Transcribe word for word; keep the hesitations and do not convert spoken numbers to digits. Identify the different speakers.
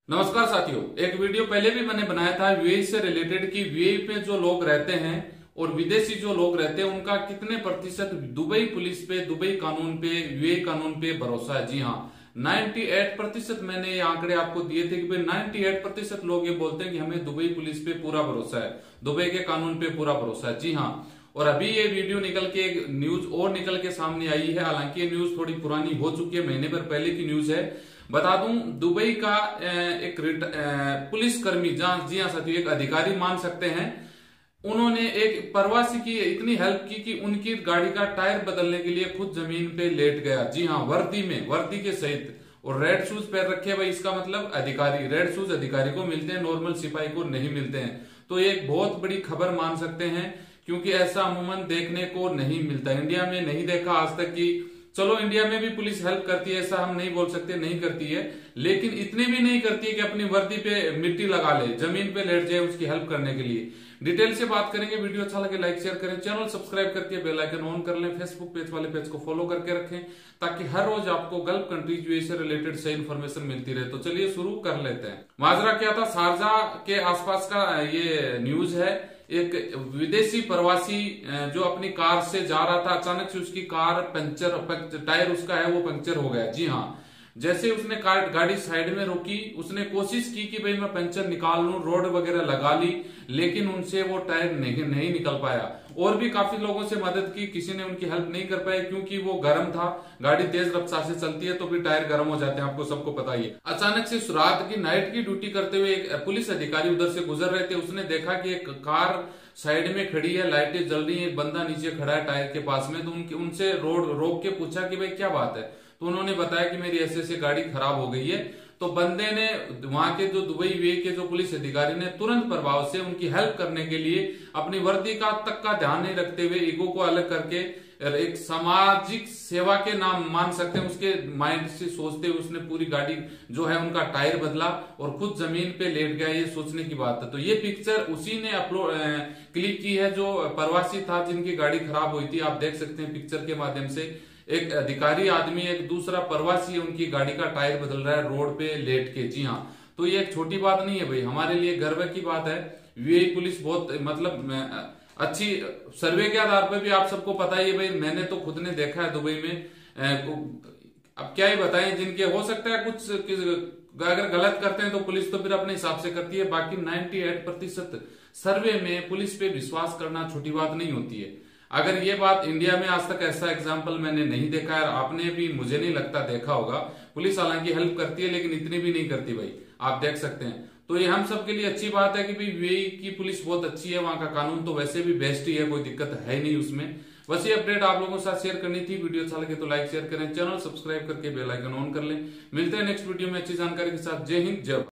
Speaker 1: नमस्कार साथियों, एक वीडियो पहले भी मैंने बनाया था यूएई से रिलेटेड कि यूएई पे जो लोग रहते हैं और विदेशी जो लोग रहते हैं उनका कितने प्रतिशत दुबई पुलिस पे, दुबई कानून पे, यूएई कानून पे भरोसा है। जी हाँ, अट्ठानवे प्रतिशत मैंने ये आंकड़े आपको दिए थे कि भाई अट्ठानवे प्रतिशत लोग ये बोलते हैं कि हमें दुबई पुलिस पे पूरा भरोसा है, दुबई के कानून पे पूरा भरोसा है। जी हाँ, और अभी ये वीडियो निकल के एक न्यूज और निकल के सामने आई है। हालांकि ये न्यूज थोड़ी पुरानी हो चुकी है, महीने भर पहले की न्यूज है। बता दूं, दुबई का एक पुलिस कर्मी, जी हाँ साथियों, एक अधिकारी मान सकते हैं, उन्होंने एक प्रवासी की इतनी हेल्प की कि उनकी गाड़ी का टायर बदलने के लिए खुद जमीन पे लेट गया। जी हाँ, वर्दी में, वर्दी के सहित, और रेड शूज पहन रखे भाई। इसका मतलब अधिकारी, रेड शूज अधिकारी को मिलते हैं, नॉर्मल सिपाही को नहीं मिलते हैं। तो ये एक बहुत बड़ी खबर मान सकते हैं, क्योंकि ऐसा अमूमन देखने को नहीं मिलता। इंडिया में नहीं देखा आज तक कि, चलो इंडिया में भी पुलिस हेल्प करती है, ऐसा हम नहीं बोल सकते नहीं करती है, लेकिन इतनी भी नहीं करती है कि अपनी वर्दी पे मिट्टी लगा ले, जमीन पे लेट जाए उसकी हेल्प करने के लिए। डिटेल से बात करेंगे। वीडियो अच्छा लगे लाइक शेयर करें, चैनल सब्सक्राइब करके बेल आइकन ऑन कर लें, फेसबुक पेज वाले पेज को फॉलो करके रखें ताकि हर रोज आपको गल्फ कंट्रीज यूएई से रिलेटेड सही इन्फॉर्मेशन मिलती रहे। तो चलिए शुरू कर लेते हैं। माजरा क्या था, शारजा के आसपास का ये न्यूज है। एक विदेशी प्रवासी जो अपनी कार से जा रहा था, अचानक से उसकी कार पंचर, टायर उसका है वो पंचर हो गया। जी हाँ, जैसे उसने कार गाड़ी साइड में रोकी, उसने कोशिश की कि भाई मैं पंचर निकाल लूं, रोड वगैरह लगा ली, लेकिन उनसे वो टायर नहीं नहीं निकल पाया। और भी काफी लोगों से मदद की, किसी ने उनकी हेल्प नहीं कर पाई, क्योंकि वो गर्म था, गाड़ी तेज रफ्तार से चलती है तो फिर टायर गर्म हो जाते हैं, आपको सबको पता ही है। अचानक से रात की नाइट की ड्यूटी करते हुए एक पुलिस अधिकारी उधर से गुजर रहे थे। उसने देखा कि एक कार साइड में खड़ी है, लाइटें जल रही है, एक बंदा नीचे खड़ा है टायर के पास में। तो उनके उनसे रोड रोक के पूछा कि भाई क्या बात है। तो उन्होंने बताया कि मेरी ऐसे ऐसे गाड़ी खराब हो गई है। तो बंदे ने, वहां के जो दुबई यूएई के जो पुलिस अधिकारी ने तुरंत प्रभाव से उनकी हेल्प करने के लिए अपनी वर्दी का तक का ध्यान नहीं रखते हुए, ईगो को अलग करके, एक सामाजिक सेवा के नाम मान सकते हैं, उसके माइंड से सोचते हुए उसने पूरी गाड़ी जो है उनका टायर बदला और खुद जमीन पे लेट गया। ये सोचने की बात है। तो ये पिक्चर उसी ने अपलोड क्लिक की है जो प्रवासी था जिनकी गाड़ी खराब हुई थी। आप देख सकते हैं पिक्चर के माध्यम से, एक अधिकारी आदमी, एक दूसरा प्रवासी उनकी गाड़ी का टायर बदल रहा है रोड पे लेट के। जी हाँ, तो ये एक छोटी बात नहीं है भाई, हमारे लिए गर्व की बात है। यूएई पुलिस बहुत, मतलब अच्छी, सर्वे के आधार पर भी आप सबको पता ही है भाई, मैंने तो खुद ने देखा है दुबई में। अब क्या ही बताएं, जिनके हो सकता है कुछ अगर गलत करते हैं तो पुलिस तो फिर अपने हिसाब से करती है। बाकी अट्ठानवे प्रतिशत सर्वे में पुलिस पे विश्वास करना छोटी बात नहीं होती है। अगर ये बात इंडिया में आज तक ऐसा एग्जाम्पल मैंने नहीं देखा है, आपने भी मुझे नहीं लगता देखा होगा। पुलिस हालांकि हेल्प करती है लेकिन इतनी भी नहीं करती भाई, आप देख सकते हैं। तो ये हम सब के लिए अच्छी बात है कि भाई यूएई की पुलिस बहुत अच्छी है, वहां का कानून तो वैसे भी बेस्ट ही है, कोई दिक्कत है नहीं उसमें। बस ये अपडेट आप लोगों के साथ शेयर करनी थी। वीडियो अच्छा लगे तो लाइक शेयर करें, चैनल सब्सक्राइब करके बेल आइकन ऑन कर लें। मिलते हैं नेक्स्ट वीडियो में अच्छी जानकारी के साथ। जय हिंद, जय भारत।